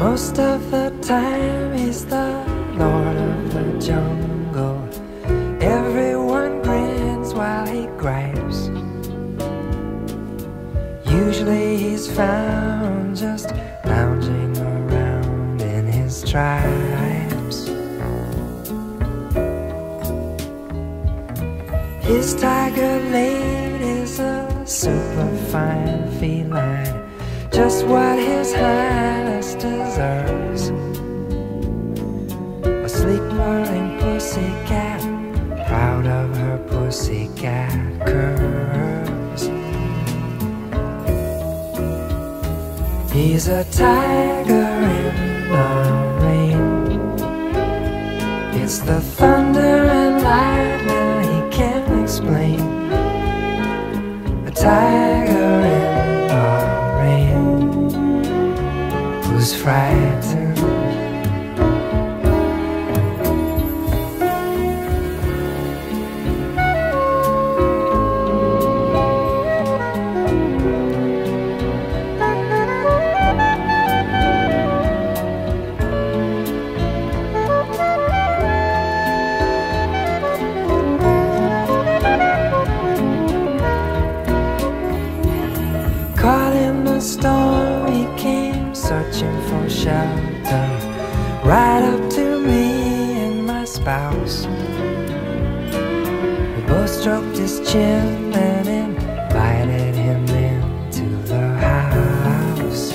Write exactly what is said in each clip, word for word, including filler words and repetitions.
Most of the time he's the lord of the jungle. Everyone grins while he gripes. Usually he's found just lounging around in his stripes. His tiger lady is a superfine feline, just what his highness deserves. A sleek purring pussycat, proud of her pussycat curves. He's a tiger in the rain. It's the thunder and lightning he can't explain. A tiger in the rain who's frightened. Caught in the storm, he came searching for shelter, right up to me and my spouse. We both stroked his chin and invited him into the house.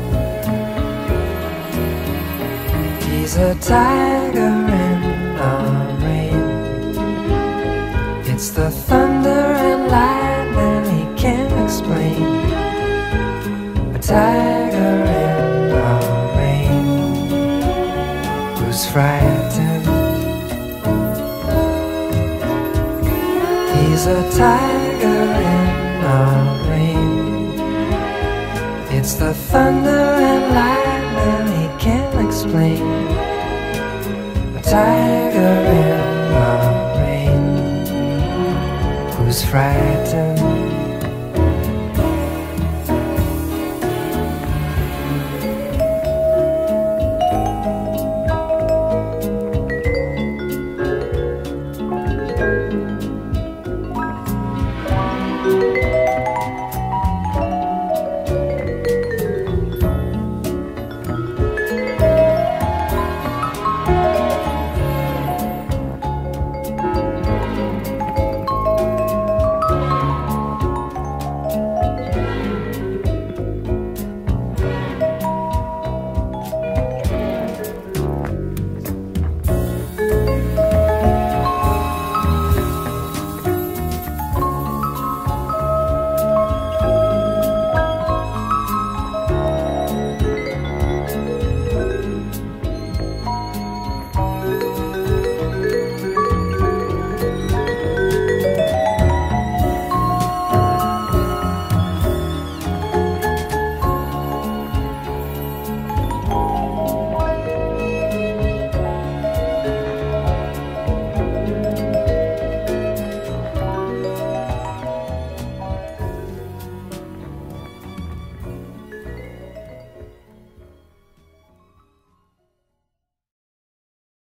He's a tiger in the rain. It's the thunder and lightning he can't explain. A tiger in the rain who's frightened. He's a tiger in the rain. It's the thunder and lightning he can't explain. A tiger in the rain who's frightened.